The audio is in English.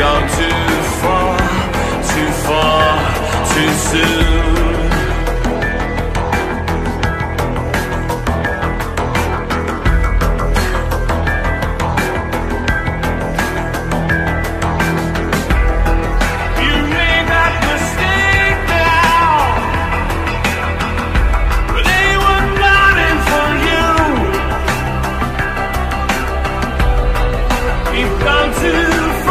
gone too far, too far, too soon. You made that mistake now, but they were gunning for you. You've gone too far.